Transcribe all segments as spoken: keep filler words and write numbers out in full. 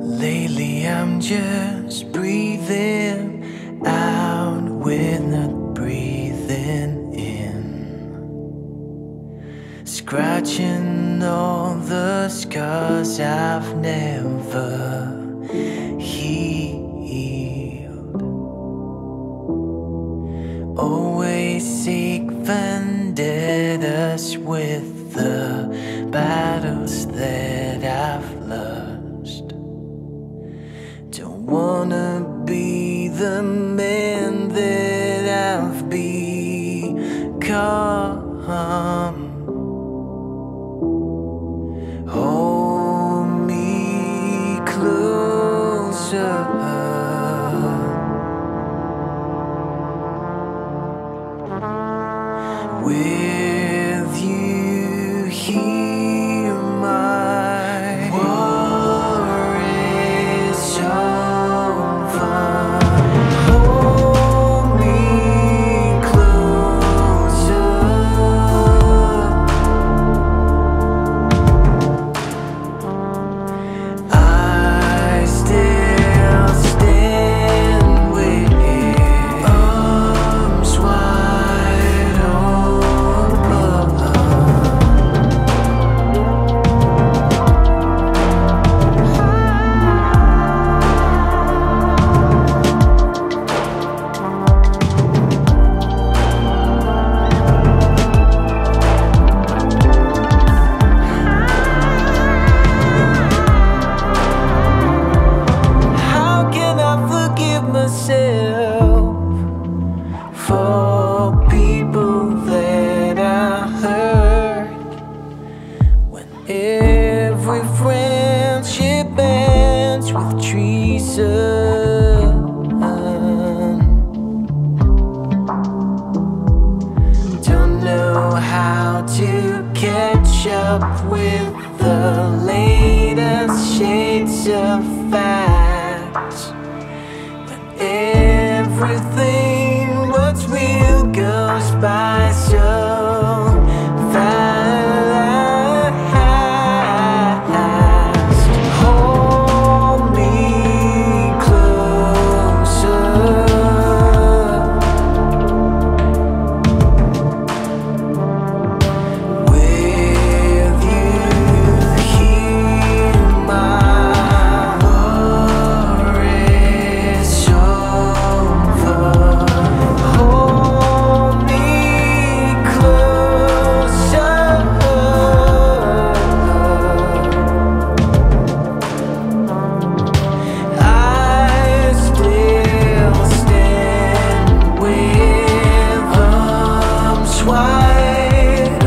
Lately I'm just breathing out with not breathing in, scratching all the scars I've never healed. Always seek vendettas with the battles that I've lost. Don't wanna be the man that I've become. Hold me closer. With you here, my war is over. Hold me closer. I still stand with arms wide myself for people that I hurt, when every friendship ends with treason. Don't know how to catch up with the latest shades of facts. Everything what's real goes by so fast. Hold me closer. With you here, my war is over. Hold me closer. I still stand with arms wide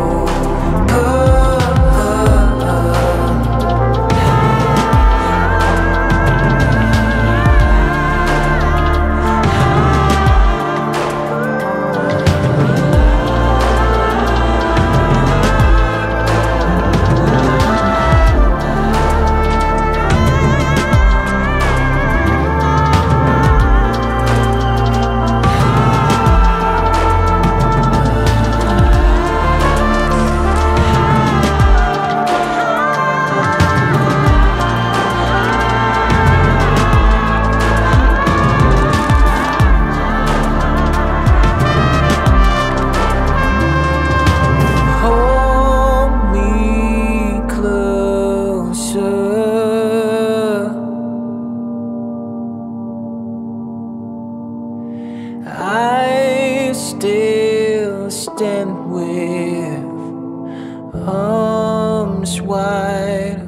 I still stand with arms wide